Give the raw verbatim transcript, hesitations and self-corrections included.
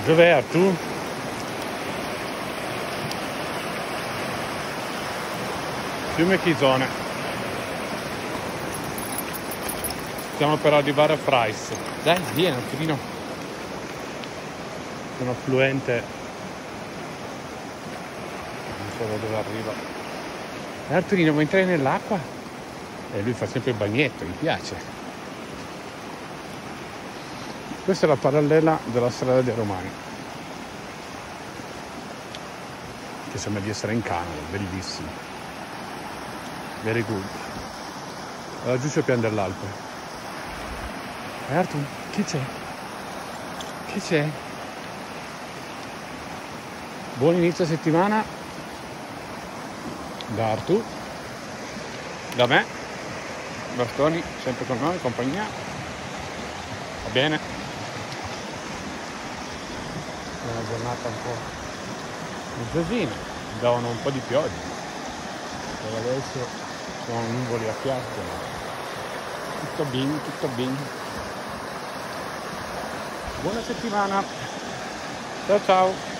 Dov'è Artù? Fiume Chisone. Stiamo per arrivare a Frais. Dai, vieni Arturino. C'è un affluente. Non so da dove arriva. Eh, Arturino, vuoi entrare nell'acqua? E lui fa sempre il bagnetto, gli piace. Questa è la parallela della strada dei Romani, che sembra di essere in Canada, bellissimo, very good. Laggiù c'è Pian dell'Alpe. E Artur, chi c'è? Chi c'è? Buon inizio settimana da Artur, da me, Bertoni, sempre con noi, compagnia, va bene? Una giornata un po' noiosina, davano un po' di pioggia e adesso sono nuvoli a fianco, tutto bene, tutto bene. Buona settimana, ciao ciao.